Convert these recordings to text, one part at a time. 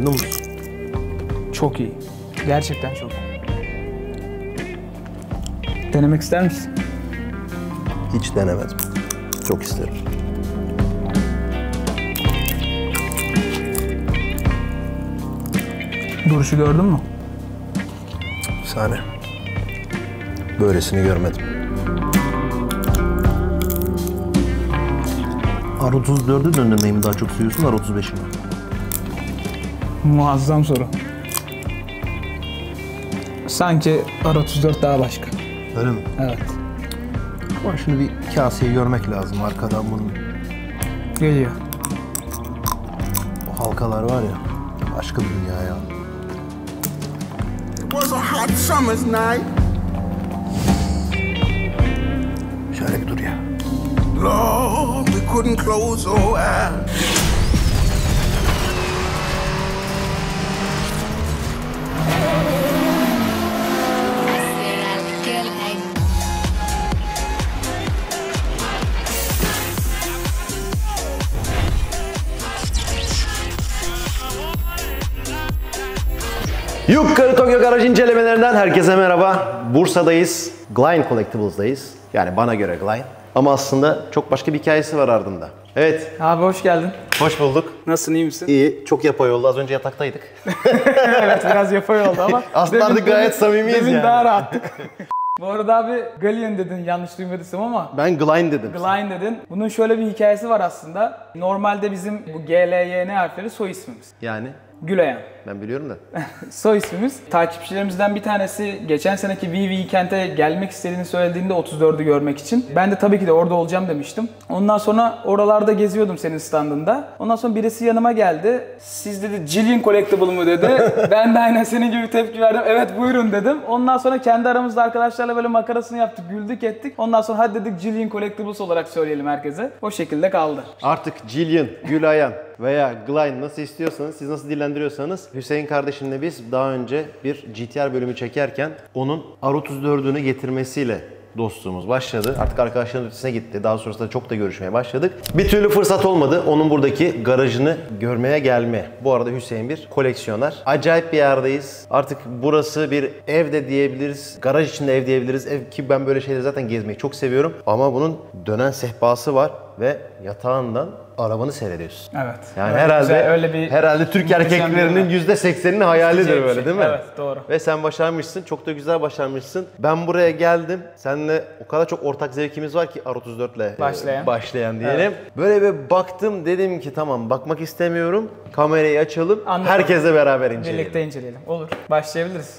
Memnun musun? Çok iyi. Gerçekten çok iyi. Denemek ister misin? Hiç denemedim. Çok isterim. Duruşu gördün mü? Efsane. Böylesini görmedim. R34'ü döndürmeyi mi daha çok seviyorsun, R35'i mi? Muazzam soru. Sanki R34 daha başka. Öyle mi? Evet. Ama şimdi bir kaseyi görmek lazım arkadan bunun. Geliyor. O halkalar var ya, başka bir dünya ya. It was a hot summer's night. Şöyle bir dur ya. Lord, we couldn't close our eyes. Yukarı Tokyo Garaj incelemelerinden herkese merhaba. Bursa'dayız. Glein Collectibles'dayız. Yani bana göre Glein. Ama aslında çok başka bir hikayesi var ardında. Evet. Abi hoş geldin. Hoş bulduk. Nasılsın, iyi misin? İyi. Çok yapay oldu. Az önce yataktaydık. Evet, biraz yapay oldu ama. Aslında artık gayet samimiyiz demin yani. daha rahattık. Bu arada abi Galien dedin, yanlış duymadıysam ama. Ben Glein dedim. Glein dedin. Bunun şöyle bir hikayesi var aslında. Normalde bizim bu GLYN harfleri soy ismimiz. Yani Güleyen. ben biliyorum da. Soy ismimiz. Takipçilerimizden bir tanesi geçen seneki Weekend'e gelmek istediğini söylediğinde 34'ü görmek için. Ben de tabii ki de orada olacağım demiştim. Ondan sonra oralarda geziyordum senin standında. Ondan sonra birisi yanıma geldi. Siz dedi Jillian Collectible mı dedi. Ben de aynen senin gibi tepki verdim. Evet buyurun dedim. Ondan sonra kendi aramızda arkadaşlarla böyle makarasını yaptık, güldük ettik. Ondan sonra hadi dedik Jillian Collectibles olarak söyleyelim herkese. O şekilde kaldı. Artık Jillian, Gülayan veya Glein nasıl istiyorsanız, siz nasıl dillendiriyorsanız, Hüseyin kardeşimle biz daha önce bir GTR bölümü çekerken onun R34'ünü getirmesiyle dostluğumuz başladı. Artık arkadaşların ötesine gitti. Daha sonrasında çok da görüşmeye başladık. Bir türlü fırsat olmadı onun buradaki garajını görmeye gelme. Bu arada Hüseyin bir koleksiyoner. Acayip bir yerdeyiz. Artık burası bir ev de diyebiliriz. Garaj içinde ev diyebiliriz. Ev ki ben böyle şeyleri zaten gezmeyi çok seviyorum. Ama bunun dönen sehpası var ve yatağından arabanı seyrediyorsun. Evet. Yani evet, herhalde güzel, öyle bir herhalde Türk erkeklerinin %80'inin hayalidir böyle şey. değil mi? Evet, doğru. Ve sen başarmışsın. Çok da güzel başarmışsın. Ben buraya geldim. Seninle o kadar çok ortak zevkimiz var ki R34 ile başlayan diyelim. Evet. Böyle bir baktım, dedim ki tamam, bakmak istemiyorum. Kamerayı açalım. Anladım. Herkesle beraber inceleyelim. Birlikte inceleyelim. Olur. Başlayabiliriz.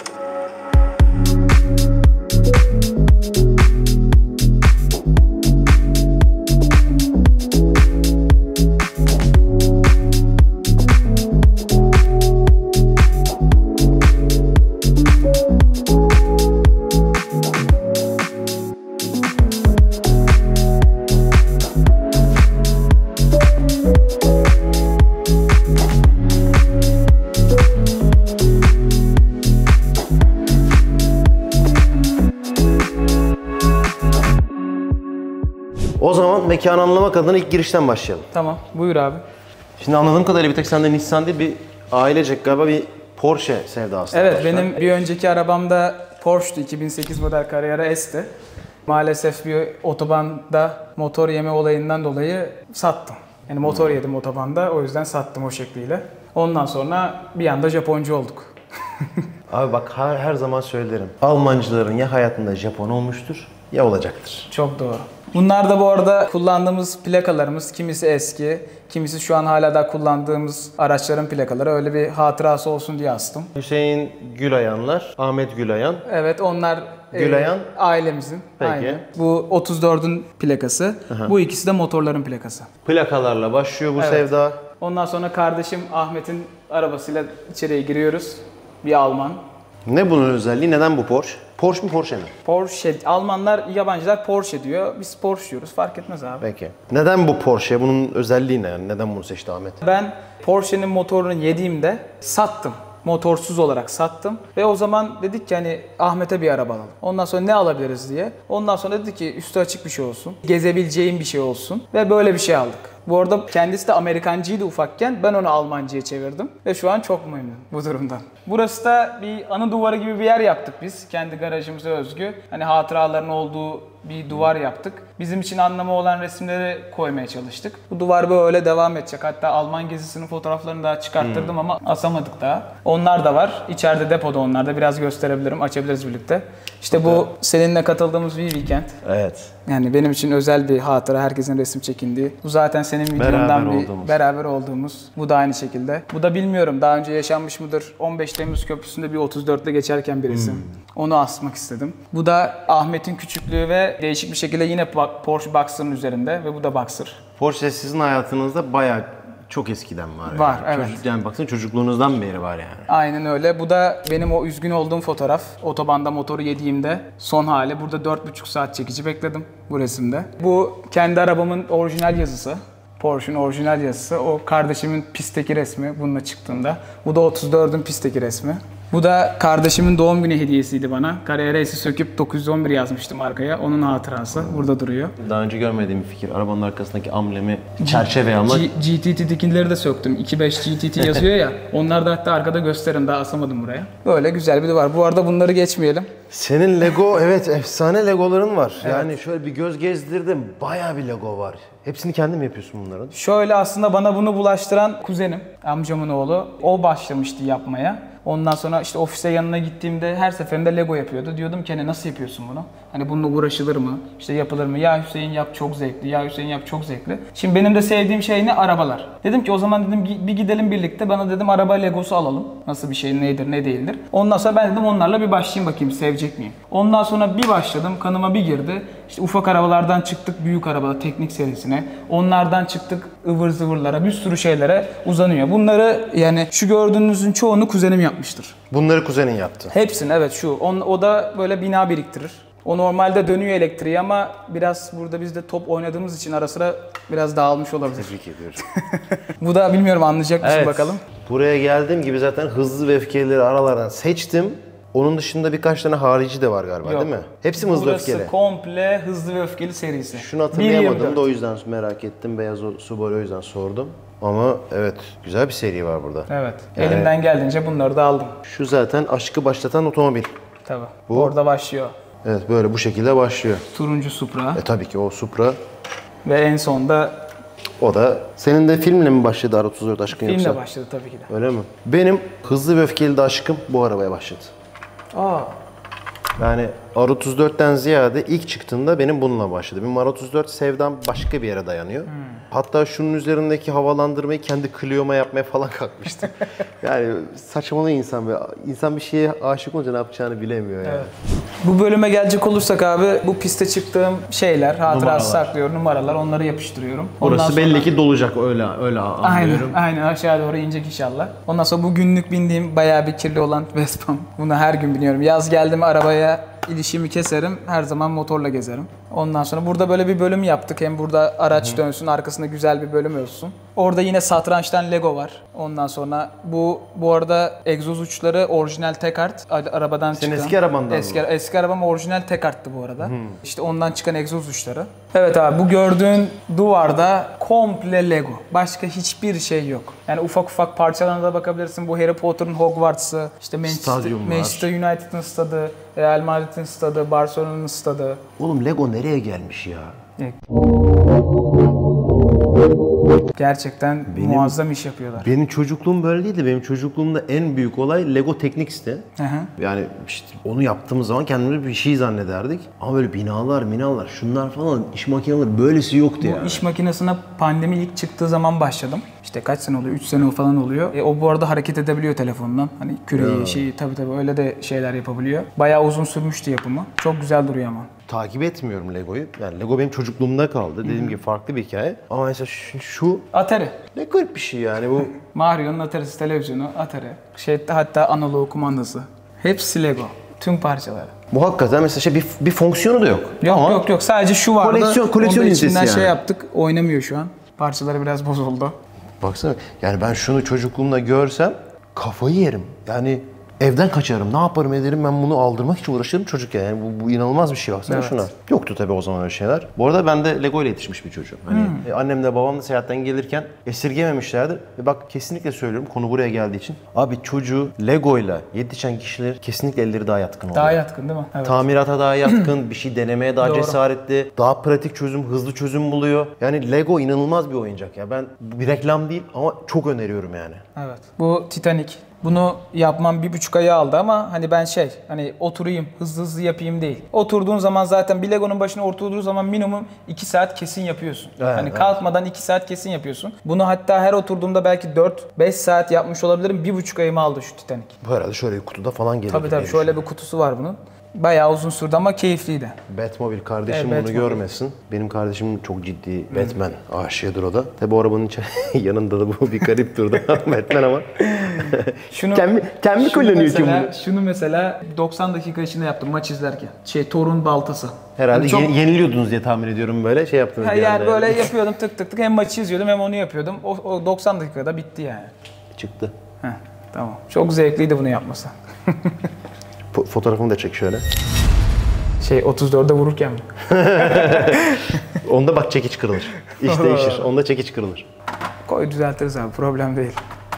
O zaman mekanı anlamak adına ilk girişten başlayalım. Tamam. Buyur abi. Şimdi anladığım kadarıyla bir tek sende Nissan değil, bir ailecek galiba bir Porsche sevdası. Evet, başlar. benim bir önceki arabamda Porsche'tu. 2008 model Carrera S'ti. Maalesef bir otobanda motor yeme olayından dolayı sattım. Yani motor yedim otobanda, o yüzden sattım o şekliyle. Ondan sonra bir anda Japoncu olduk. Abi bak, her zaman söylerim. Almancıların ya hayatında Japon olmuştur ya olacaktır. Çok doğru. Bunlar da bu arada kullandığımız plakalarımız. Kimisi eski, kimisi şu an hala da kullandığımız araçların plakaları. Öyle bir hatırası olsun diye astım. Hüseyin Gülayanlar, Ahmet Gülayan. Evet, onlar Gülayan. Ailemizin. Peki. Aynen. Bu 34'ün plakası. Aha. Bu ikisi de motorların plakası. Plakalarla başlıyor bu Evet. sevda. Ondan sonra kardeşim Ahmet'in arabasıyla içeriye giriyoruz. Bir Alman. Ne bunun özelliği? Neden bu Porsche? Porsche mi Porsche mi? Porsche. Almanlar, yabancılar Porsche diyor. Biz Porsche diyoruz. Fark etmez abi. Peki. Neden bu Porsche? Bunun özelliği ne? Yani neden bunu seçti Ahmet? Ben Porsche'nin motorunu yediğimde sattım. Motorsuz olarak sattım. Ve o zaman dedik ki hani Ahmet'e bir araba alalım. Ondan sonra ne alabiliriz diye. Ondan sonra dedik ki üstü açık bir şey olsun. Gezebileceğim bir şey olsun. Ve böyle bir şey aldık. Bu arada kendisi de Amerikancıydı ufakken. Ben onu Almancıya çevirdim. Ve şu an çok memnunum bu durumdan. Burası da bir anı duvarı gibi bir yer yaptık biz. Kendi garajımıza özgü. Hani hatıraların olduğu bir duvar yaptık. Bizim için anlamı olan resimleri koymaya çalıştık. Bu duvar böyle devam edecek. Hatta Alman gezisinin fotoğraflarını daha çıkarttırdım ama asamadık daha. Onlar da var. İçeride depoda onlar da. Biraz gösterebilirim. Açabiliriz birlikte. İşte bu seninle katıldığımız bir weekend. Evet. Yani benim için özel bir hatıra. Herkesin resim çekindiği. Bu zaten senin videondan beraber olduğumuz. Bu da aynı şekilde. Bu da bilmiyorum daha önce yaşanmış mıdır? 15 Temmuz Köprüsü'nde bir 34'te geçerken bir resim. Onu asmak istedim. Bu da Ahmet'in küçüklüğü ve değişik bir şekilde yine Porsche Boxer'ın üzerinde ve bu da Boxer. Porsche sizin hayatınızda bayağı çok eskiden var. Var, yani. evet. Yani baksana çocukluğunuzdan beri var yani. Aynen öyle. Bu da benim o üzgün olduğum fotoğraf. Otobanda motoru yediğimde son hali. Burada 4,5 saat çekici bekledim bu resimde. Bu kendi arabamın orijinal yazısı. Porsche'un orijinal yazısı. O kardeşimin pistteki resmi bununla çıktığında. Bu da 34'ün pistteki resmi. Bu da kardeşimin doğum günü hediyesiydi bana. Carrera'yı söküp 911 yazmıştım arkaya. Onun hatırası burada duruyor. Daha önce görmediğim bir fikir. Arabanın arkasındaki amblemi çerçeve ama... GTT dikinleri de söktüm. 2.5 GTT yazıyor ya. Onlar da hatta arkada gösterin. Daha asamadım buraya. Böyle güzel bir de var. Bu arada bunları geçmeyelim. Senin Lego, evet efsane Legoların var. Evet. Yani şöyle bir göz gezdirdim. Bayağı bir Lego var. Hepsini kendin mi yapıyorsun bunların? Şöyle aslında bana bunu bulaştıran kuzenim, amcamın oğlu. O başlamıştı yapmaya. Ondan sonra işte ofise yanına gittiğimde her seferinde Lego yapıyordu. Diyordum ki nasıl yapıyorsun bunu? Hani bununla uğraşılır mı? İşte yapılır mı? Ya Hüseyin yap çok zevkli, ya Hüseyin yap çok zevkli. Şimdi benim de sevdiğim şey ne? Arabalar. Dedim ki o zaman dedim bir gidelim birlikte. Bana dedim araba Legosu alalım. Nasıl bir şey, nedir, ne değildir. Ondan sonra ben dedim onlarla bir başlayayım bakayım sevecek miyim? Ondan sonra bir başladım, kanıma bir girdi. İşte ufak arabalardan çıktık büyük araba teknik serisine. Onlardan çıktık ıvır zıvırlara, bir sürü şeylere uzanıyor. Bunları yani şu gördüğünüzün çoğunu kuzenim yapmıştır. Bunları kuzenin yaptı. Hepsini evet şu. O da böyle bina biriktirir. O normalde dönüyor elektriği ama biraz burada biz de top oynadığımız için ara sıra biraz dağılmış olabilir. Tebrik ediyorum. Bu da bilmiyorum anlayacak mısın bakalım. Buraya geldiğim gibi zaten hızlı ve öfkelileri aralardan seçtim. Onun dışında birkaç tane harici de var galiba değil mi? Hepsi mi hızlı öfkeli? Burası komple hızlı ve öfkeli serisi. Şunu hatırlayamadım da o yüzden merak ettim. Beyaz Subaru o yüzden sordum. Ama evet güzel bir seri var burada. Evet. Yani, elimden geldiğince bunları da aldım. Şu zaten aşkı başlatan otomobil. Tabii. Orada başlıyor. Evet böyle bu şekilde başlıyor. Turuncu Supra. Tabii ki o Supra. Ve en sonda o da senin de filmle mi başladı R34 aşkın yoksa? Filmle başladı tabii ki de. Öyle mi? Benim hızlı ve öfkeli de aşkım bu arabaya başladı. Aa. Yani R34'ten ziyade ilk çıktığında benim bununla başladı. Benim R34 sevdam başka bir yere dayanıyor. Hatta şunun üzerindeki havalandırmayı kendi Clio'ma yapmaya falan kalkmıştım. Yani saçmalıyor insan böyle. İnsan bir şeye aşık olunca ne yapacağını bilemiyor yani. Evet. Bu bölüme gelecek olursak abi bu piste çıktığım şeyler, hatırası saklıyorum, numaralar onları yapıştırıyorum. Orası belli ki dolacak öyle anlıyorum. Aynen aşağı doğru inecek inşallah. Ondan sonra bu günlük bindiğim bayağı bir kirli olan Vespa'm. Bunu her gün biniyorum. Yaz geldi mi arabaya ilişimi keserim. Her zaman motorla gezerim. Ondan sonra burada böyle bir bölüm yaptık. Hem burada araç dönsün, arkasında güzel bir bölüm olsun. Orada yine satrançtan Lego var. Ondan sonra bu arada egzoz uçları orijinal Tekart arabadan çıkan. Senin eski arabandan mı? Eski arabam orijinal Tekart'tı bu arada. İşte ondan çıkan egzoz uçları. Evet abi bu gördüğün duvarda komple Lego. Başka hiçbir şey yok. Yani ufak ufak parçalarına da bakabilirsin. Bu Harry Potter'ın Hogwarts'ı, işte Manchester United'ın stadı, Real Madrid'in stadı, Barcelona'nın stadı. Oğlum Lego nereye gelmiş ya? Gerçekten muazzam iş yapıyorlar. Benim çocukluğum böyle değildi. Benim çocukluğumda en büyük olay Lego Technics'ti. Yani işte onu yaptığımız zaman kendimizi bir şey zannederdik. Ama böyle binalar, şunlar falan, iş makineleri böylesi yoktu yani. Bu iş makinesine pandemi ilk çıktığı zaman başladım. İşte kaç sene oluyor? 3 sene falan oluyor. O bu arada hareket edebiliyor telefondan. Hani küreği, tabii öyle de şeyler yapabiliyor. Bayağı uzun sürmüştü yapımı. Çok güzel duruyor ama. Takip etmiyorum Lego'yu. Yani Lego benim çocukluğumda kaldı. Dediğim gibi farklı bir hikaye. Ama mesela şu Atari. Ne garip bir şey yani bu. Mario'nun Atari'si televizyonu, Atari. Hatta analog kumandası. Hepsi Lego. Tüm parçaları. Bu hakikaten mesela bir fonksiyonu da yok. Yok. Sadece şu vardı. Koleksiyon içinden yani. yaptık. Oynamıyor şu an. Parçaları biraz bozuldu. Baksana yani ben şunu çocukluğumda görsem kafayı yerim. Yani evden kaçarım. Ne yaparım ederim, ben bunu aldırmak için uğraşırım çocuk yani. Bu inanılmaz bir şey, baksana Evet. şuna. Yoktu tabii o zaman öyle şeyler. Bu arada ben de Lego ile yetişmiş bir çocuğum. Hani annem de babam da seyahatten gelirken esirgememişlerdir. Ve bak kesinlikle söylüyorum, konu buraya geldiği için. Abi çocuğu Lego ile yetişen kişiler kesinlikle elleri daha yatkın oluyor. Daha yatkın değil mi? Evet. Tamirata daha yatkın, bir şey denemeye daha Doğru. cesaretli, daha pratik çözüm, hızlı çözüm buluyor. Yani Lego inanılmaz bir oyuncak ya. Ben bir reklam değil ama çok öneriyorum yani. Evet. Bu Titanic. Bunu yapmam 1,5 ayı aldı ama hani ben hani oturayım, hızlı yapayım değil. Oturduğun zaman zaten bir Lego'nun başına oturduğun zaman minimum 2 saat kesin yapıyorsun. Evet, hani evet. kalkmadan 2 saat kesin yapıyorsun. Bunu hatta her oturduğumda belki 4-5 saat yapmış olabilirim. 1,5 ayımı aldı şu Titanic. Bu herhalde şöyle bir kutuda falan geliyor. Tabii şöyle bir kutusu var bunun. Bayağı uzun sürdü ama keyifliydi. Batmobile, kardeşim Evet, bunu Batmobile. görmesin. Benim kardeşim çok ciddi Batman aşığıdır o da. Tabi bu arabanın yanında da bu bir garip durdu. Batman ama. Şunu, kendi kullanıyor ki bunu. Şunu mesela 90 dakika içinde yaptım maç izlerken. Thor'un baltası. Herhalde Hani çok- yeniliyordunuz diye tahmin ediyorum, böyle şey yaptınız. bir yani anda. böyle yapıyordum tık hem maçı izliyordum hem onu yapıyordum. O 90 dakikada bitti yani. Çıktı. Heh, tamam. Çok zevkliydi bunu yapması. Fotoğrafımı da çek şöyle. 34'e vururken mi? Onda bak çekiç kırılır. İş değişir. Onda çekiç kırılır. Koy düzeltiriz abi, problem değil.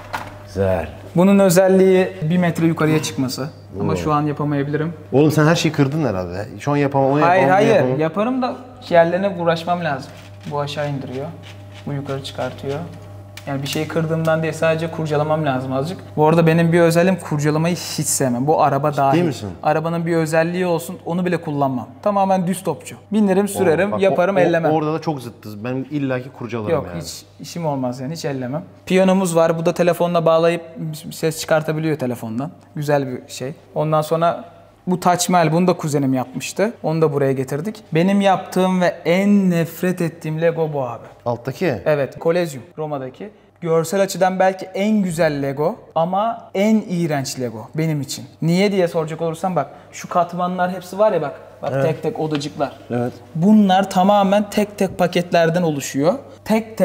Güzel. Bunun özelliği 1 metre yukarıya çıkması. Ama şu an yapamayabilirim. Oğlum sen her şeyi kırdın herhalde. Şu an yapamam, onu Hayır yapamam, bunu hayır, yapamam. yaparım da yerlerine uğraşmam lazım. Bu aşağı indiriyor. Bu yukarı çıkartıyor. Yani bir şeyi kırdığımdan değil, sadece kurcalamam lazım azıcık. Bu arada benim bir özelliğim, kurcalamayı hiç sevmem. Bu araba dahil. misin? Arabanın bir özelliği olsun, onu bile kullanmam. Tamamen düz topçu. Binirim, sürerim, Bak, yaparım, ellemem. Orada da çok zıttız. Ben illaki kurcalarım Yok, yani. hiç işim olmaz yani, hiç ellemem. Piyanomuz var, bu da telefonla bağlayıp ses çıkartabiliyor telefondan. Güzel bir şey. Ondan sonra bu Taç Mahal, bunu da kuzenim yapmıştı. Onu da buraya getirdik. Benim yaptığım ve en nefret ettiğim Lego bu abi. Alttaki? Evet, Kolezyum, Roma'daki. Görsel açıdan belki en güzel Lego ama en iğrenç Lego benim için. Niye diye soracak olursam, bak şu katmanlar hepsi var ya, bak Evet. tek tek odacıklar. Evet. Bunlar tamamen tek tek paketlerden oluşuyor. Tek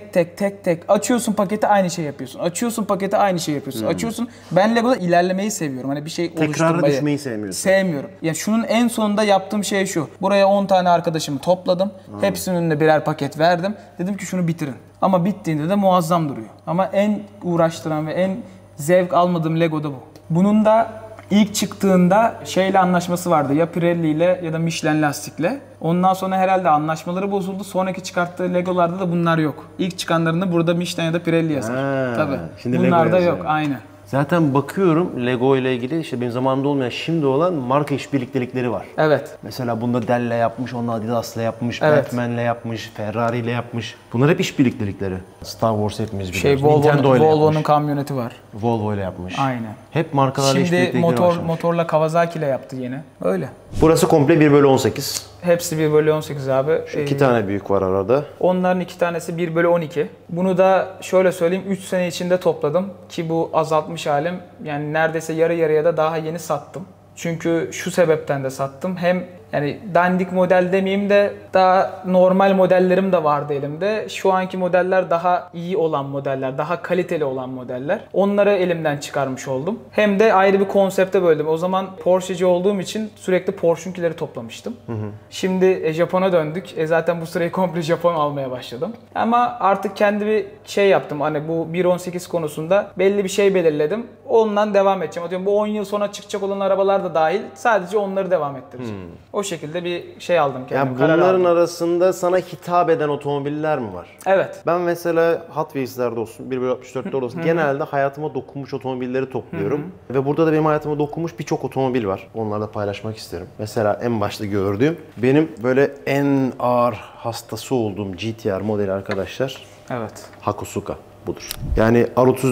tek açıyorsun paketi, aynı şey yapıyorsun. Açıyorsun paketi, aynı şey yapıyorsun. Açıyorsun. Ben Lego'da ilerlemeyi seviyorum. Hani bir şey oluşturmayı. Tekrara düşmeyi sevmiyorsun. Sevmiyorum. Yani şunun en sonunda yaptığım şey şu. Buraya 10 tane arkadaşımı topladım. Hepsinin önüne birer paket verdim. Dedim ki şunu bitirin. Ama bittiğinde de muazzam duruyor. Ama en uğraştıran ve en zevk almadığım Lego da bu. Bunun da ilk çıktığında şeyle anlaşması vardı. Ya Pirelli ile ya da Michelin lastikle. Ondan sonra herhalde anlaşmaları bozuldu. Sonraki çıkarttığı Legolarda da bunlar yok. İlk çıkanlarında burada Michelin ya da Pirelli yazar. Ha, Tabii. şimdi Bunlarda Lego yazıyor. yok. Aynen. Zaten bakıyorum Lego ile ilgili işte benim zamanımda olmayan, şimdi olan marka işbirliktelikleri var. Evet. Mesela bunda Dell'le yapmış, onu Adidas'la yapmış, Evet. Batman'le yapmış, Ferrari'yle yapmış. Bunlar hep işbirliktelikleri. Star Wars hepimiz biliyoruz. Nintendo ile Volvo'nun yapmış. kamyoneti var. Volvo ile yapmış. Aynen. Hep markalarla Şimdi işbirliktelikleri başlamış. motorla Kawasaki ile yaptı yine. Öyle. Burası komple 1/18. Hepsi 1/18 abi. İki tane büyük var arada. Onların 2 tanesi 1/12. Bunu da şöyle söyleyeyim, 3 sene içinde topladım ki bu azaltmış halim. Yani neredeyse yarı yarıya da daha yeni sattım. Çünkü şu sebepten de sattım. Hem yani dandik model demeyeyim de daha normal modellerim de vardı elimde. Şu anki modeller daha iyi olan modeller, daha kaliteli olan modeller. Onları elimden çıkarmış oldum. Hem de ayrı bir konsepte böldüm. O zaman Porsche'ci olduğum için sürekli Porsche'unkileri toplamıştım. Şimdi Japon'a döndük. Zaten bu sırayı komple Japon almaya başladım. Ama artık kendi bir şey yaptım. Hani bu 1/18 konusunda belli bir şey belirledim. Ondan devam edeceğim. Atıyorum bu 10 yıl sonra çıkacak olan arabalar da dahil sadece onları devam ettireceğim. O şekilde bir şey aldım kendime. Yani karar bunların aldım. arasında sana hitap eden otomobiller mi var? Evet. Ben mesela Hot Wheels'lerde olsun, 1/64'lerde olsun genelde hayatıma dokunmuş otomobilleri topluyorum. Ve burada da benim hayatıma dokunmuş birçok otomobil var. Onları da paylaşmak isterim. Mesela en başta gördüğüm, benim böyle en ağır hastası olduğum GTR modeli arkadaşlar, Evet. Hakosuka budur. Yani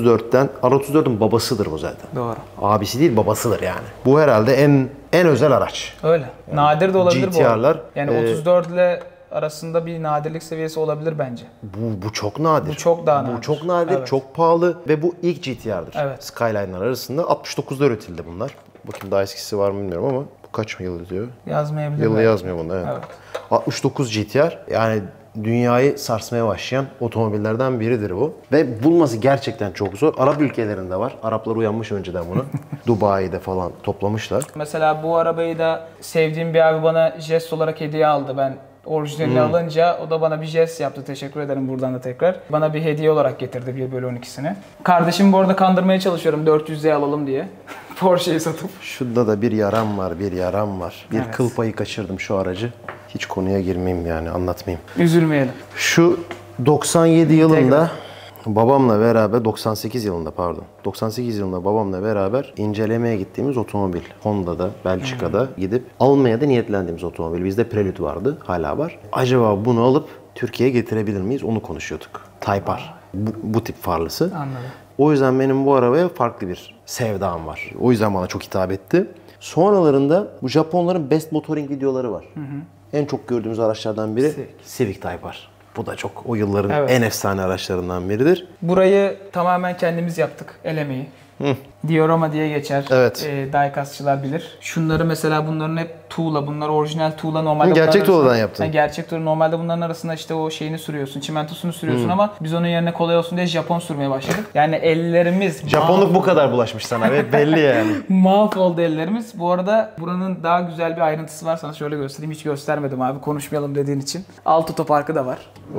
R34'ün babasıdır bu zaten. Doğru. Abisi değil, babasıdır yani. Bu herhalde en özel araç. Öyle. Nadir de olabilir bu arada. GTR'lar, Yani 34 ile arasında bir nadirlik seviyesi olabilir bence. Bu çok nadir. Bu çok daha nadir. Bu çok nadir, Evet. çok pahalı ve bu ilk GTR'dır. Evet. Skyline'lar arasında 69'da üretildi bunlar. Bakayım daha eskisi var mı bilmiyorum ama kaç yıl yazıyor? Yazmayabilir. Yılı belki. yazmıyor bunda, evet. 69 GTR, yani dünyayı sarsmaya başlayan otomobillerden biridir bu. Ve bulması gerçekten çok zor. Arap ülkelerinde var. Araplar uyanmış önceden bunu. Dubai'de falan toplamışlar. Mesela bu arabayı da sevdiğim bir abi bana jest olarak hediye aldı. Ben orijinalini alınca o da bana bir jest yaptı. Teşekkür ederim buradan da tekrar. Bana bir hediye olarak getirdi 1/12'sini. Kardeşim bu arada kandırmaya çalışıyorum 400'e alalım diye. Porsche'yi satıp. Şurada da bir yaram var, bir yaram var. Bir Evet. kıl payı kaçırdım şu aracı. Hiç konuya girmeyeyim yani, anlatmayayım. Üzülmeyelim. Şu 97 yılında babamla beraber, 98 yılında pardon. 98 yılında babamla beraber incelemeye gittiğimiz otomobil. Honda'da, Belçika'da gidip almaya da niyetlendiğimiz otomobil. Bizde Prelude vardı, hala var. Acaba bunu alıp Türkiye'ye getirebilir miyiz? Onu konuşuyorduk. Type R. Bu tip farlısı. Anladım. O yüzden benim bu arabaya farklı bir sevdam var. O yüzden bana çok hitap etti. Sonralarında bu Japonların best motoring videoları var. En çok gördüğümüz araçlardan biri Civic Type R. Bu da çok o yılların Evet. en efsane araçlarından biridir. Burayı tamamen kendimiz yaptık. El emeği. Diorama diye geçer. Evet. Diecastçılar bilir. Şunları mesela bunların hep tuğla. Bunlar orijinal tuğla. Normalde Gerçek bunların tuğladan arasında- yaptın. Yani gerçek tuğla. Normalde bunların arasında işte o şeyini sürüyorsun. Çimentosunu sürüyorsun ama biz onun yerine kolay olsun diye Japon sürmeye başladık. Yani ellerimiz Japonluk bu kadar bulaşmış sana ve belli yani. mahvoldu ellerimiz. Bu arada buranın daha güzel bir ayrıntısı var. Sana şöyle göstereyim. Hiç göstermedim abi. Konuşmayalım dediğin için. Alt otoparkı da var.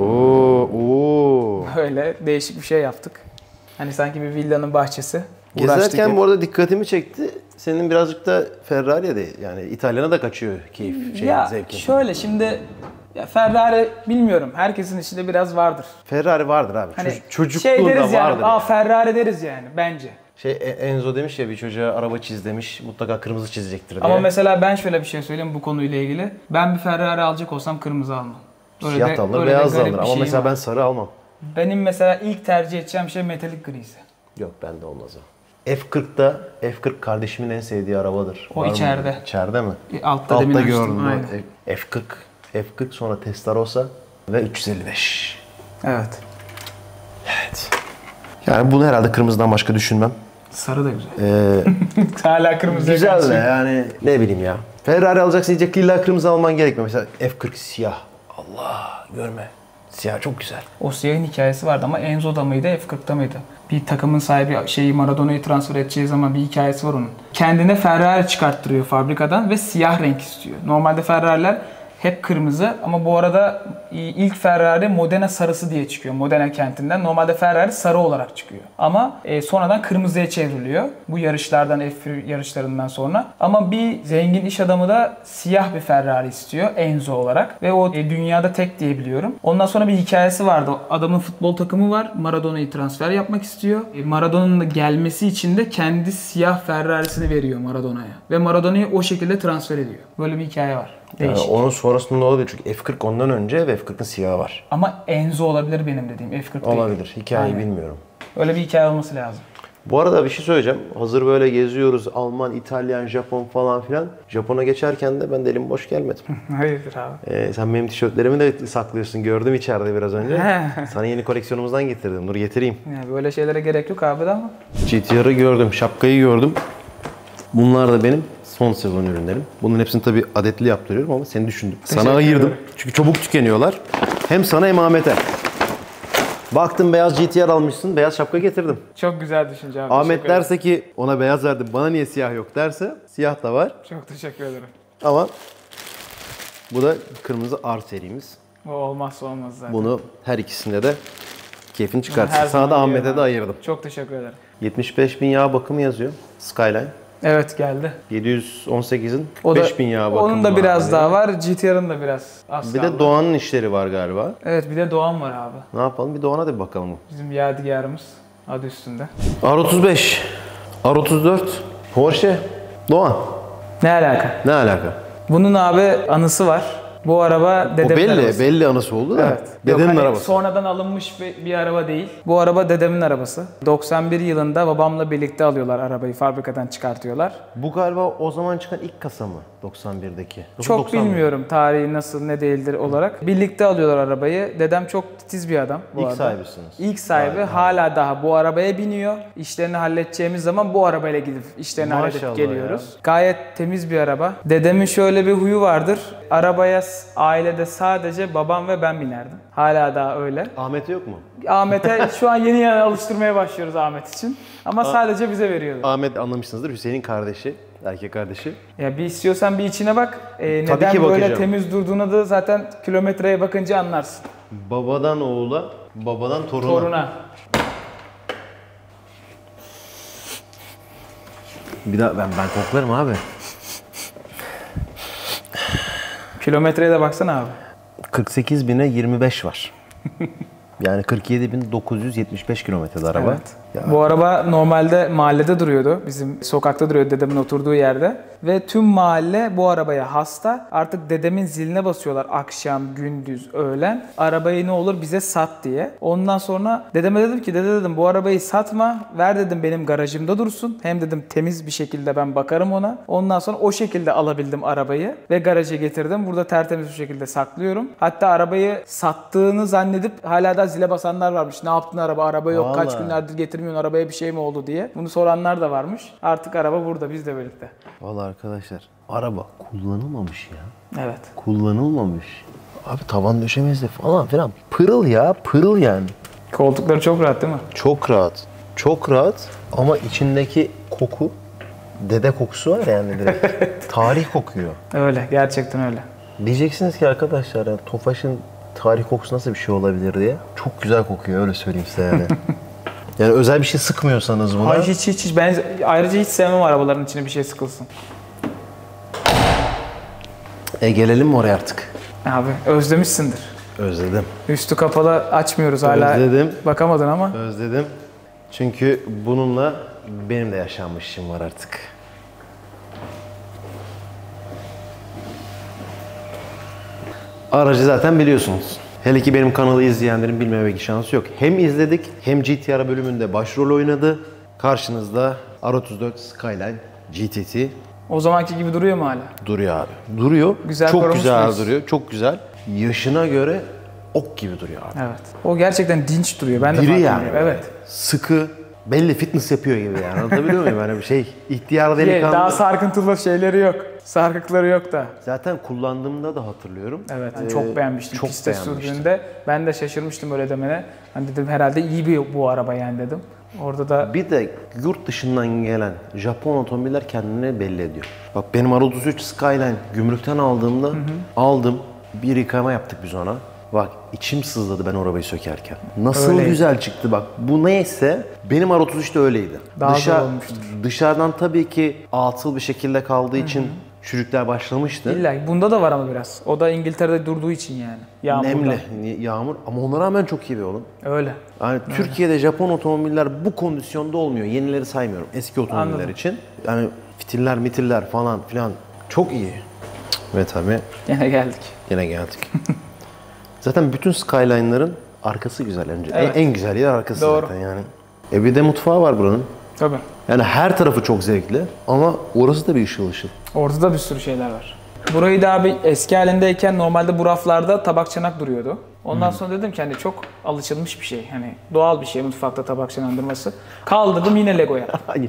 Oo. Öyle değişik bir şey yaptık. Hani sanki bir villanın bahçesi. Gezerken Uğraştık bu arada dikkatimi çekti. Senin birazcık da Ferrari'ye de yani İtalyana da kaçıyor keyif, ya zevki. şöyle şimdi ya Ferrari bilmiyorum. Herkesin içinde biraz vardır. Ferrari vardır abi. Hani Çocukluğunda şey deriz vardır. yani. Aa Ferrari deriz yani bence. Enzo demiş ya, bir çocuğa araba çiz demiş. Mutlaka kırmızı çizecektir diye. Ama mesela ben şöyle bir şey söyleyeyim bu konuyla ilgili. Ben bir Ferrari alacak olsam kırmızı almam. Siyah da alınır, öyle de beyaz da garip alınır. bir Ama şeyim mesela var. ben sarı almam. Benim mesela ilk tercih edeceğim şey metalik grisi. Yok, bende olmaz o. F40 kardeşimin en sevdiği arabadır. O Var mı? içeride. İçeride mi? Altta demin açtım, gördüm. aynen. F40 sonra Testarossa ve 355. Evet. Evet. Yani bunu herhalde kırmızıdan başka düşünmem. Sarı da güzel. Hala kırmızı. Güzel de yani ne bileyim ya. Ferrari alacaksın diyecek, illa kırmızı alman gerekmiyor. Mesela F40 siyah. Allah görme. Siyah çok güzel. O siyahın hikayesi vardı ama Enzo'da mıydı, F40'ta mıydı? Bir takımın sahibi Maradona'yı transfer edeceği zaman bir hikayesi var onun. Kendine Ferrari çıkarttırıyor fabrikadan ve siyah renk istiyor. Normalde Ferrari'ler hep kırmızı ama bu arada ilk Ferrari Modena sarısı diye çıkıyor. Modena kentinden. Normalde Ferrari sarı olarak çıkıyor. Ama sonradan kırmızıya çevriliyor. Bu yarışlardan, F1 yarışlarından sonra. Ama bir zengin iş adamı da siyah bir Ferrari istiyor Enzo olarak. Ve o dünyada tek diye biliyorum. Ondan sonra bir hikayesi vardı. Adamın futbol takımı var. Maradona'yı transfer yapmak istiyor. Maradona'nın da gelmesi için de kendi siyah Ferrari'sini veriyor Maradona'ya. Ve Maradona'yı o şekilde transfer ediyor. Böyle bir hikaye var. Yani Değişik. onun sonrasında olabilir çünkü F40 ondan önce ve F40'ın siyahı var. Ama Enzo olabilir benim dediğim. F40 değil. Olabilir. Hikayeyi Aynen. bilmiyorum. Öyle bir hikaye olması lazım. Bu arada bir şey söyleyeceğim. Hazır böyle geziyoruz. Alman, İtalyan, Japon falan filan. Japon'a geçerken de ben de elim boş gelmedim. Hayırdır abi? Sen benim tişörtlerimi de saklıyorsun. Gördüm içeride biraz önce. Sana yeni koleksiyonumuzdan getirdim. Dur getireyim. Yani böyle şeylere gerek yok abi de ama. GTR'ı gördüm. Şapkayı gördüm. Bunlar da benim son sezon ürünlerim. Bunun hepsini tabii adetli yaptırıyorum ama seni düşündüm. Sana Teşekkür ayırdım. ederim. Çünkü çabuk tükeniyorlar. Hem sana hem Ahmet'e. Baktım beyaz GTR almışsın. Beyaz şapka getirdim. Çok güzel düşünce abi. Ahmet Teşekkür ederim. derse ki ona beyaz verdim, bana niye siyah yok derse, siyah da var. Çok teşekkür ederim. Ama bu da kırmızı R serimiz. O olmazsa olmaz zaten. Bunu her ikisinde de keyfini Her çıkartsın. Sana da zaman Ahmet'e diyorum de abi. ayırdım. Çok teşekkür ederim. 75.000 yağ bakımı yazıyor. Skyline. Evet geldi. 718'in O da, 5.000 yağ bakımı onun da var. biraz daha var. GTR'ın da biraz az Bir kaldı. de Doğan'ın işleri var galiba. Evet bir de Doğan var abi. Ne yapalım? Bir Doğan'a da bir bakalım. Bizim yadigarımız adı üstünde. R35, R34, Porsche, Doğan. Ne alaka? Ne alaka? Bunun abi anısı var. Bu araba O dedemin belli, arabası. belli anısı oldu da. Evet. Dedenin Yok, hani arabası. sonradan alınmış bir araba değil. Bu araba dedemin arabası. 91 yılında babamla birlikte alıyorlar arabayı, fabrikadan çıkartıyorlar. Bu galiba o zaman çıkan ilk kasa mı? 91'deki. Yoksa Çok 90 mı? bilmiyorum tarihi nasıl ne değildir olarak. Birlikte alıyorlar arabayı. Dedem çok titiz bir adam bu İlk arada. sahibisiniz. İlk sahibi hala daha bu arabaya biniyor. İşlerini halledeceğimiz zaman bu arabayla gidip işlerini Maşallah halledip geliyoruz. Gayet temiz bir araba. Dedemin şöyle bir huyu vardır. Arabaya ailede sadece babam ve ben binerdim. Hala daha öyle. Ahmet'e yok mu? Ahmet'e şu an yeni alıştırmaya başlıyoruz Ahmet için. Ama sadece bize veriyordu. Ahmet anlamışsınızdır. Hüseyin'in kardeşi. Erkek kardeşi. Ya bir istiyorsan bir içine bak. Neden ki böyle bakacağım. temiz durduğuna da zaten kilometreye bakınca anlarsın. Babadan oğula, babadan toruna. Toruna. Bir daha ben koklarım abi. Kilometreye de baksana abi. 48.000'e 25 var. Yani 47.975 kilometrede araba. Evet. Ya, Bu araba normalde mahallede duruyordu. Bizim sokakta duruyordu dedemin oturduğu yerde. Ve tüm mahalle bu arabaya hasta. Artık dedemin ziline basıyorlar akşam, gündüz, öğlen. Arabayı ne olur bize sat diye. Ondan sonra dedeme dedim ki dede dedim bu arabayı satma. Ver dedim benim garajımda dursun. Hem dedim temiz bir şekilde ben bakarım ona. Ondan sonra o şekilde alabildim arabayı. Ve garaja getirdim. Burada tertemiz bir şekilde saklıyorum. Hatta arabayı sattığını zannedip hala da zile basanlar varmış. Ne yaptın araba? Araba yok. Kaç Vallahi. günlerdir getirmiyorsun. Arabaya bir şey mi oldu diye. Bunu soranlar da varmış. Artık araba burada bizle birlikte. vallahi arkadaşlar araba kullanılmamış ya. Evet. Kullanılmamış. Abi tavan döşemesi falan filan. Pırıl ya, pırıl yani. Koltukları çok rahat değil mi? Çok rahat. Çok rahat ama içindeki koku dede kokusu var yani direkt. Tarih kokuyor. Öyle. Gerçekten öyle. Diyeceksiniz ki arkadaşlar yani Tofaş'ın tarih kokusu nasıl bir şey olabilir diye. Çok güzel kokuyor öyle söyleyeyim size yani. Yani özel bir şey sıkmıyorsanız buna. Hayır hiç. Ben ayrıca hiç sevmem arabaların içine bir şey sıkılsın. Gelelim mi oraya artık? Abi özlemişsindir. Özledim. Üstü kapalı açmıyoruz hala. Özledim. Bakamadın ama. Özledim. Çünkü bununla benim de yaşanmışım var artık. Aracı zaten biliyorsunuz. Hele ki benim kanalı izleyenlerin bilmeme belki şansı yok. Hem izledik hem GTR bölümünde başrol oynadı. Karşınızda R34 Skyline GTT O zamanki gibi duruyor mu hala? duruyor abi. Duruyor. Güzel çok korumuş güzel muyuz? duruyor. Çok güzel. Yaşına göre ok gibi duruyor abi. Evet. O gerçekten dinç duruyor. Ben de Diri farkındayım. yani. Evet. Sıkı. Belli fitness yapıyor gibi yani. Anlatabiliyor muyum? Yani bir şey ihtiyar delikanlı. Daha sarkıntılı şeyleri yok. Sarkıkları yok da. Zaten kullandığımda da hatırlıyorum. Evet. Çok beğenmiştim. Çok Piste beğenmiştim. sürdüğünde ben de şaşırmıştım öyle demene. Hani dedim herhalde iyi bir bu araba yani dedim. Orada da Bir de yurt dışından gelen Japon otomobiller kendini belli ediyor. Bak benim R33 Skyline gümrükten aldığımda aldım. Bir yıkama yaptık biz ona. Bak içim sızladı ben o arabayı sökerken. Nasıl Öyleydi. güzel çıktı bak. Bu neyse benim R33 de öyleydi. Daha zor olmuştur. Dışarıdan tabii ki atıl bir şekilde kaldığı için çürükler başlamıştı. illa bunda da var ama biraz. O da İngiltere'de durduğu için yani. Yağmurda. Nemli, yağmur ama ona rağmen çok iyi bir oğlum. Öyle. Yani Türkiye'de Japon otomobiller bu kondisyonda olmuyor. Yenileri saymıyorum. Eski otomobiller Anladım. için. Yani fitiller, mitiller falan filan çok iyi. Ve tabii Yine geldik. yine geldik. Zaten bütün Skyline'ların arkası güzel önce. Evet. En güzel yer arkası Doğru. zaten yani. Bir de mutfağı var buranın. Tabii. Yani her tarafı çok zevkli ama orası da bir ışıl ışıl. Orada da bir sürü şeyler var. Burayı da abi eski halindeyken normalde bu raflarda tabak çanak duruyordu. Ondan sonra dedim ki hani çok alışılmış bir şey. Hani doğal bir şey mutfakta tabak çanandırması. Kaldırdım yine Lego yaptım. Hayır.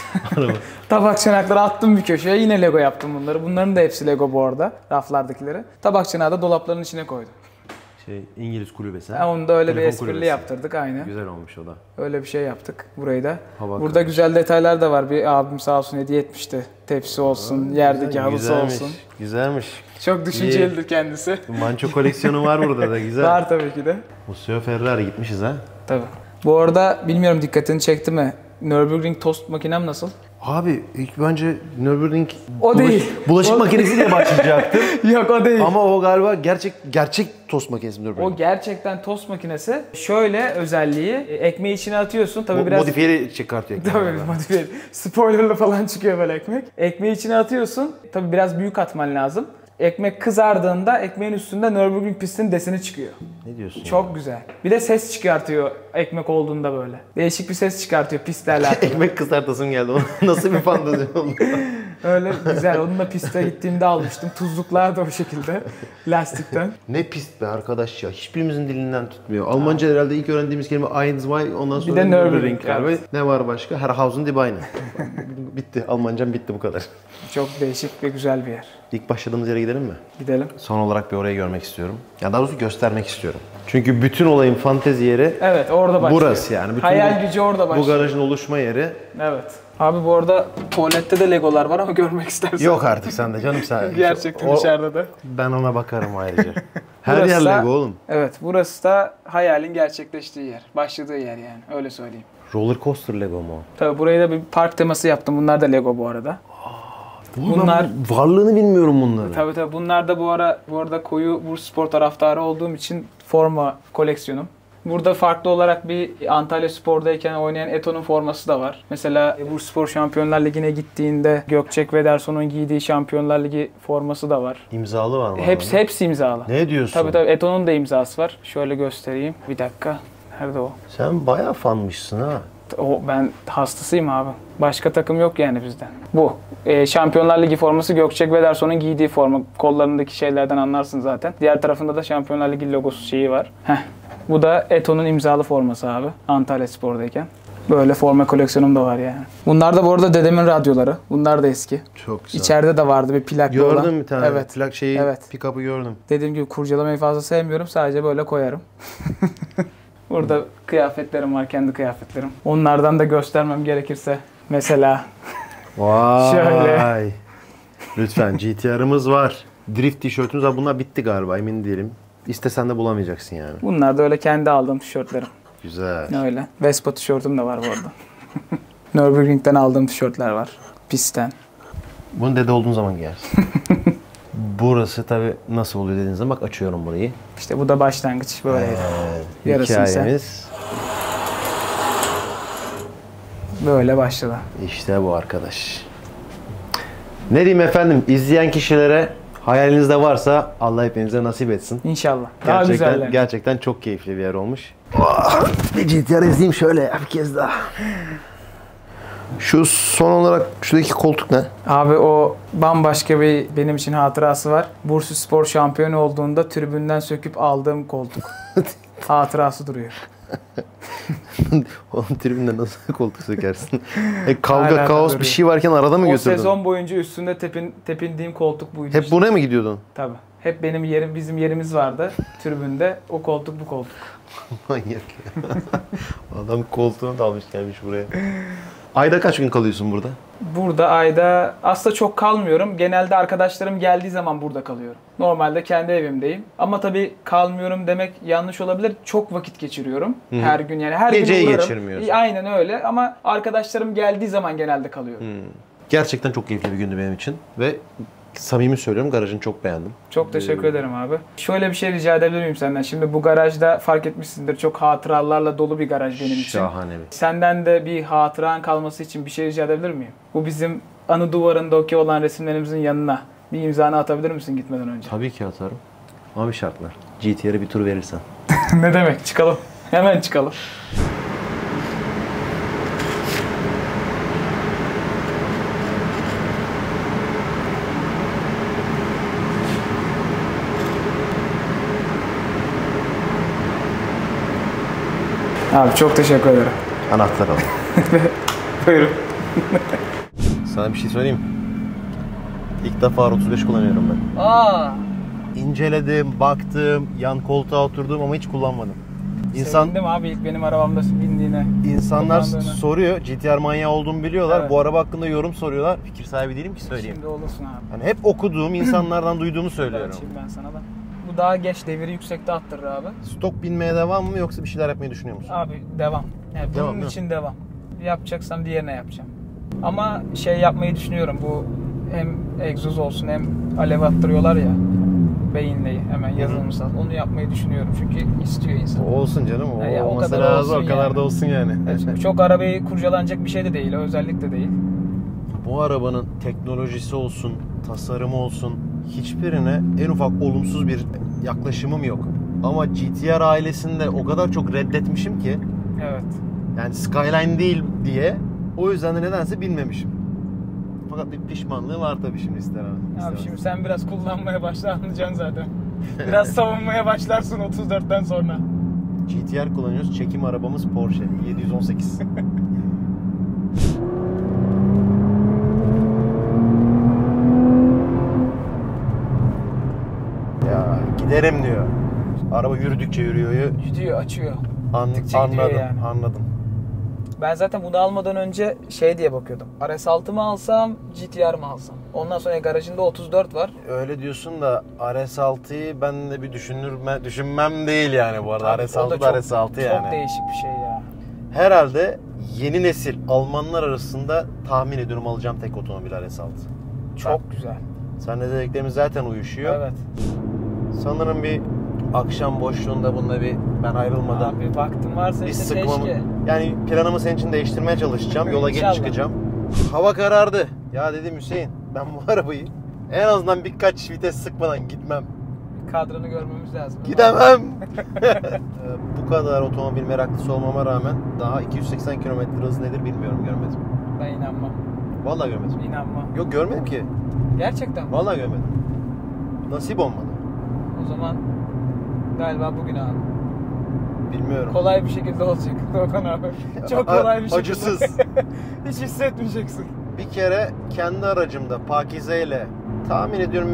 Tabak çanakları attım bir köşeye yine Lego yaptım bunları. Bunların da hepsi Lego bu arada raflardakileri. Tabak çanağı da dolapların içine koydum. İngiliz kulübesi. Ha, onu da öyle bir Telefon esprili kulübesi. yaptırdık aynı. Güzel olmuş o da. Öyle bir şey yaptık burayı da. Hava Burada güzel detaylar da var. Bir abim sağ olsun hediye etmişti. Tepsi olsun, yerdeki halısı Güzelmiş, olsun. Güzelmiş. Çok düşüncelidir kendisi. Manço koleksiyonu var burada da güzel. Var tabii ki de. Museo Ferrari gitmişiz ha. Tabii. Bu arada bilmiyorum dikkatini çekti mi? Nürburgring tost makinem nasıl? Abi ilk bence Nürburgring O değil. bulaşık O- makinesiyle başlayacaktım. Yok o değil. Ama o galiba gerçek tost makinesi Nürburgring. O gerçekten tost makinesi. Şöyle özelliği ekmeği içine atıyorsun. Tabii biraz Modifiyeli çıkartıyor. tabii modifiye. Spoilerlı falan çıkıyor böyle ekmek. Ekmeği içine atıyorsun. Tabii biraz büyük atman lazım. Ekmek kızardığında ekmeğin üstünde Nürburgring pistinin deseni çıkıyor. Ne diyorsun? Çok güzel. Bir de ses çıkartıyor ekmek olduğunda böyle. Değişik bir ses çıkartıyor pistle alakalı. Ekmek kızartasım geldi. Nasıl bir fantezi oldu? Öyle güzel. Onu da piste gittiğimde almıştım. Tuzluklar da o şekilde. Lastikten. Ne pist be arkadaş ya. Hiçbirimizin dilinden tutmuyor. Almanca herhalde ilk öğrendiğimiz kelime Eins, zwei, ondan sonra de Nürburgring. galiba. Ne var başka? Herhausen die Beine. Bitti. Almancam bitti bu kadar. Çok değişik ve güzel bir yer. İlk başladığımız yere gidelim mi? Gidelim. Son olarak bir orayı görmek istiyorum. Ya daha doğrusu göstermek istiyorum. Çünkü bütün olayın fantezi yeri Evet, orada başlıyor. burası yani. Bütün Hayal gücü orada başlıyor. bu garajın oluşma yeri. Evet. Abi bu arada tuvalette de legolar var ama görmek istersen. Yok artık sende canım sen. Gerçekten içeride de. Ben ona bakarım ayrıca. Her Burası yer da- Lego oğlum. Evet, burası da hayalin gerçekleştiği yer. Başladığı yer yani, öyle söyleyeyim. Roller coaster Lego mu? Tabii burayı da bir park teması yaptım. Bunlar da Lego bu arada. Bunlar- Ben varlığını bilmiyorum bunların. Tabii bunlar da bu arada koyu Bursaspor taraftarı olduğum için forma koleksiyonum. Burada farklı olarak bir Antalya Spor'dayken oynayan Eto'nun forması da var. Mesela Bursaspor Şampiyonlar Ligi'ne gittiğinde Gökçek ve Derson'un giydiği Şampiyonlar Ligi forması da var. İmzalı var mı? Hepsi imzalı. Ne diyorsun? Tabii Eto'nun da imzası var. Şöyle göstereyim. Bir dakika. Nerede o? Sen bayağı fanmışsın ha. Ben hastasıyım abi. Başka takım yok yani bizden. Bu. Şampiyonlar Ligi forması Gökçek ve Derson'un giydiği forma. Kollarındaki şeylerden anlarsın zaten. Diğer tarafında da Şampiyonlar Ligi logosu şeyi var. Bu da Eto'nun imzalı forması abi. Antalya Spor'dayken. Böyle forma koleksiyonum da var yani. Bunlar da bu arada dedemin radyoları. Bunlar da eski. Çok güzel. İçeride de vardı bir plaklı olan. Gördün bir tane Evet. plak şeyi, Evet. pick-up'ı gördüm. Dediğim gibi kurcalamayı fazla sevmiyorum. Sadece böyle koyarım. Burada kıyafetlerim var, kendi kıyafetlerim. Onlardan da göstermem gerekirse. Mesela Vay. Şöyle. Lütfen GTR'ımız var. Drift tişörtümüz var. Bunlar bitti galiba emin değilim. İstesen de bulamayacaksın yani. bunlar da öyle kendi aldığım tişörtlerim. Güzel. Öyle. Vespa tişörtüm de var bu arada. Nürburgring'den aldığım tişörtler var. Pistten. Bunu dede olduğun zaman giyersin. Burası tabii nasıl oluyor dediğiniz zaman bak açıyorum burayı. İşte bu da başlangıç böyleydi. Yarısını sen. Hikayemiz Böyle başladı. işte bu arkadaş. Ne diyeyim efendim, izleyen kişilere hayalinizde varsa Allah hepinize nasip etsin. İnşallah. Daha güzeller. Gerçekten çok keyifli bir yer olmuş. Bir GTR izleyeyim şöyle bir kez daha. Şu son olarak şuradaki koltuk ne? Abi o bambaşka bir benim için hatırası var. Bursaspor şampiyonu olduğunda tribünden söküp aldığım koltuk. Hatırası duruyor. Oğlum tribünde nasıl koltuk sökersin? Kavga, Hala kaos duruyor. bir şey varken arada mı O götürdün? sezon boyunca üstünde tepindiğim koltuk buydu. Hep işte. buna mı gidiyordun? Tabii. Hep bizim yerimiz vardı tribünde. O koltuk bu koltuk. Manyak ya. Adam koltuğunu da almış gelmiş buraya. Ayda kaç gün kalıyorsun burada? Burada ayda aslında çok kalmıyorum. Genelde arkadaşlarım geldiği zaman burada kalıyorum. Normalde kendi evimdeyim. Ama tabii kalmıyorum demek yanlış olabilir. Çok vakit geçiriyorum. Her gün yani her Geceyi gün uğrarım. geçirmiyorsun. Aynen öyle ama arkadaşlarım geldiği zaman genelde kalıyorum. Gerçekten çok keyifli bir gündü benim için ve samimi söylüyorum garajını çok beğendim. Çok teşekkür ederim abi. Şöyle bir şey rica edebilir miyim senden? Şimdi bu garajda fark etmişsindir çok hatıralarla dolu bir garaj benim için. Şahane bir. Senden de bir hatıran kalması için bir şey rica edebilir miyim? Bu bizim anı duvarındaki olan resimlerimizin yanına bir imzanı atabilir misin gitmeden önce? Tabii ki atarım. Ama bir şartla. GTR'e bir tur verirsen. Ne demek? Çıkalım. Hemen çıkalım. Abi çok teşekkür ederim. Anahtar al. Buyurun. Sana bir şey söyleyeyim. İlk defa R35 kullanıyorum ben. Aa, İnceledim, baktım, yan koltuğa oturdum ama hiç kullanmadım. sevindim abi ilk benim arabamda bindiğine. İnsanlar kullandığına. soruyor, GTR manyağı olduğumu biliyorlar. Evet. Bu araba hakkında yorum soruyorlar. Fikir sahibi değilim ki söyleyeyim. Şimdi olursun abi. Hani hep okuduğum, insanlardan duyduğumu söylüyorum. Açayım ben sana da. Bu daha geç deviri yüksekte attırır abi. Stok binmeye devam mı yoksa bir şeyler yapmayı düşünüyor musun? Abi devam. Yani Devam, bunun değil mi? için devam. Yapacaksam diğerine yapacağım. Ama şey yapmayı düşünüyorum. Bu hem egzoz olsun hem alev attırıyorlar ya. Beyinleyi hemen yazılımsal. Onu yapmayı düşünüyorum. Çünkü istiyor insan. O olsun canım. O Ya o olması kadar lazım. olsun O kadar yani. da olsun yani. Evet, çok arabayı kurcalanacak bir şey de değil. O özellik de değil. Bu arabanın teknolojisi olsun, tasarımı olsun, hiçbirine en ufak olumsuz bir yaklaşımım yok. Ama GT-R ailesinde o kadar çok reddetmişim ki. Evet. Yani Skyline değil diye. O yüzden de nedense binmemişim. Fakat bir pişmanlığı var tabii şimdi ister ama. Abi şimdi sen biraz kullanmaya başla, anlayacaksın zaten. Biraz savunmaya başlarsın 34'ten sonra. GT-R kullanıyoruz. Çekim arabamız Porsche 718. Ya giderim diyor. Araba yürüdükçe yürüyor. Gidiyor, açıyor. Anladım, yani. anladım. Ben zaten bunu almadan önce şey diye bakıyordum. RS6 mı alsam, GT-R mı alsam? Ondan sonra garajında 34 var. Öyle diyorsun da RS6'yı ben de bir düşünmem değil yani bu arada. Abi, RS6 o da RS6 yani. Çok değişik bir şey ya. Herhalde yeni nesil Almanlar arasında tahmin ediyorum alacağım tek otomobil RS6. Çok güzel. Seninle dediklerimiz zaten uyuşuyor. Evet. Sanırım bir akşam boşluğunda bununla bir ben ayrılmadan Abi vaktin varsa bir işte sıkmamı... keşke. Yani planımı senin için değiştirmeye çalışacağım. Yola geç İnşallah. çıkacağım. Hava karardı. Ya dedim Hüseyin ben bu arabayı en azından birkaç vites sıkmadan gitmem. Kadranı görmemiz lazım. Gidemem. Bu kadar otomobil meraklısı olmama rağmen daha 280 km hız nedir bilmiyorum, görmedim. Ben inanmam. Vallahi görmedim. İnanmam. Yok görmedim ki. Gerçekten mi? Vallahi görmedim. Nasip olmadı. O zaman galiba bugün abi. Bilmiyorum. Kolay bir şekilde olacak Doğukan abi. Çok kolay bir şekilde. Acısız. Hiç hissetmeyeceksin. Bir kere kendi aracımda Pakize ile tahmin ediyorum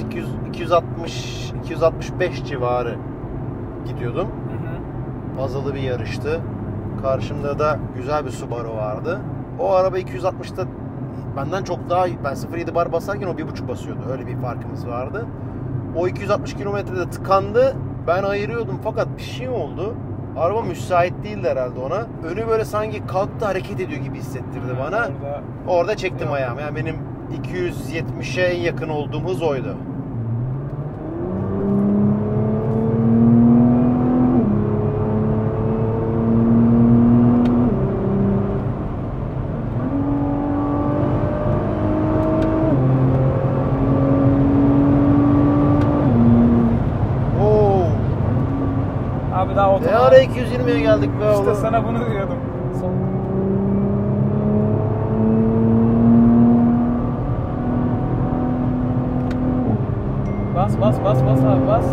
265 civarı gidiyordum. Bazalı bir yarıştı. Karşımda da güzel bir Subaru vardı. O araba 260'ta benden çok daha, ben 0.7 bar basarken o 1.5 basıyordu. Öyle bir farkımız vardı. O 260 kilometrede tıkandı. Ben ayırıyordum fakat bir şey oldu. Araba müsait değildi herhalde ona. Önü böyle sanki kalktı hareket ediyor gibi hissettirdi bana. Orada çektim ayağımı. Yani benim 270'e en yakın olduğum hız oydu. Abi daha Ne ara 220'ye geldik be oğlum. İşte sana bunu diyordum. Bas bas bas bas abi bas.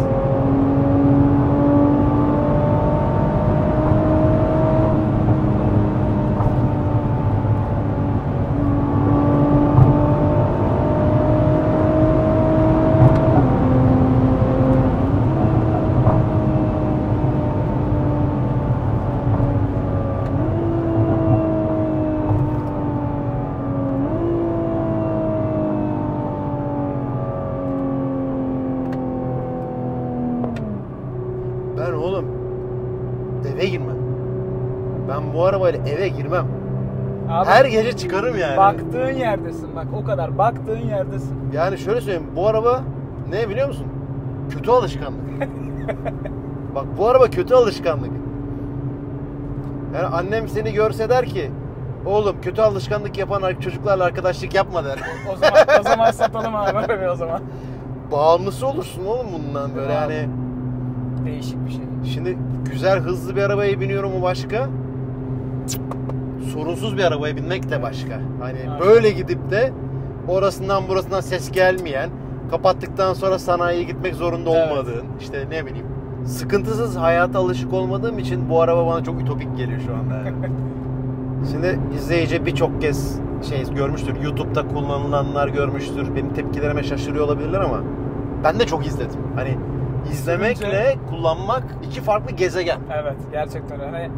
Ben oğlum eve girmem. Ben bu arabayla eve girmem. Abi, her gece çıkarım yani. baktığın yerdesin bak, o kadar baktığın yerdesin. Yani şöyle söyleyeyim, bu araba ne biliyor musun? Kötü alışkanlık. Bak bu araba kötü alışkanlık. Yani annem seni görse der ki oğlum kötü alışkanlık yapan çocuklarla arkadaşlık yapma der. O zaman satalım abi o zaman. Bağımlısı olursun oğlum bundan böyle Abi. yani. Değişik bir şey. Şimdi güzel hızlı bir arabaya biniyorum, o başka. Sorunsuz bir arabaya binmek de başka. Hani Aynen. böyle gidip de orasından burasından ses gelmeyen, kapattıktan sonra sanayiye gitmek zorunda olmadığın, işte ne bileyim, sıkıntısız hayata alışık olmadığım için bu araba bana çok ütopik geliyor şu anda yani. Şimdi izleyici birçok kez görmüştür, YouTube'da kullanılanlar görmüştür, benim tepkilerime şaşırıyor olabilirler ama ben de çok izledim. Hani izlemekle kullanmak iki farklı gezegen. Evet, gerçekten öyle. Hani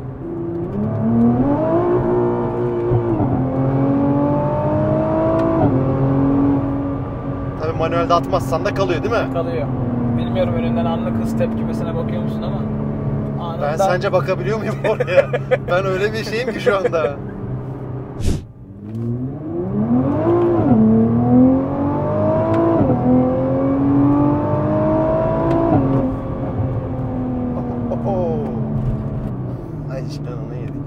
Tabii manuelde atmazsan da kalıyor değil mi? kalıyor. Bilmiyorum önünden anlık hız tepkimesine bakıyor musun ama anında... Ben sence bakabiliyor muyum oraya? Ben öyle bir şeyim ki şu anda. Ay canını yedik.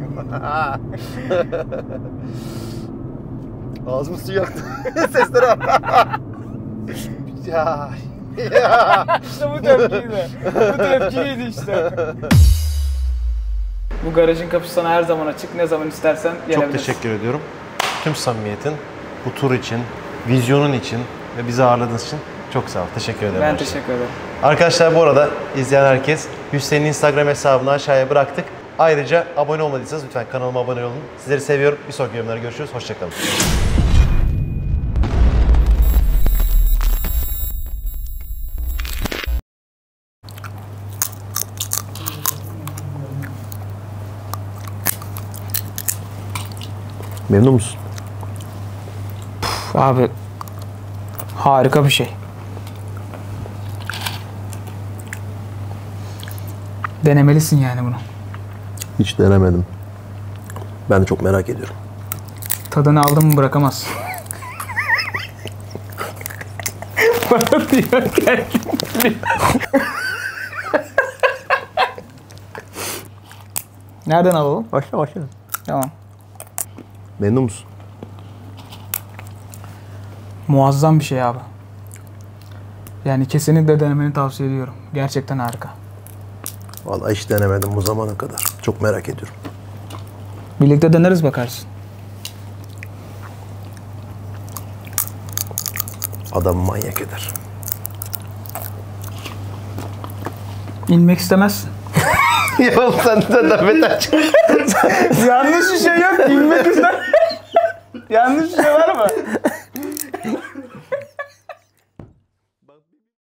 Ağzımı suyu yaktı. Seslere bak. Ya. İşte bu tepkiydi. Bu tepkiydi işte. Bu garajın kapısı sana her zaman açık. Ne zaman istersen gelebilirsin. Çok teşekkür ediyorum. Tüm samimiyetin, bu tur için, vizyonun için ve bizi ağırladığınız için çok sağ ol. Teşekkür ederim. Ben teşekkür ederim. Arkadaşlar bu arada izleyen herkes Hüseyin'in Instagram hesabını aşağıya bıraktık. Ayrıca abone olmadıysanız lütfen kanalıma abone olun. Sizleri seviyorum. Bir sonraki yorumlarda görüşürüz. Hoşçakalın. Memnun musun? Abi harika bir şey. Denemelisin yani bunu. Hiç denemedim. Ben de çok merak ediyorum. Tadını aldın mı bırakamazsın. Bana diyor geldim. Nereden alalım? Başla. Tamam. Memnun musun? Muazzam bir şey abi. Yani kesinlikle denemeni tavsiye ediyorum. Gerçekten harika. Vallahi hiç denemedim bu zamana kadar. Çok merak ediyorum. Birlikte deneriz bakarsın. Adamı manyak eder. İnmek istemezsin. Ya sen de beter çık. Yanlış bir şey yok. İnmek istemezsin. Yanlış bir şey var mı?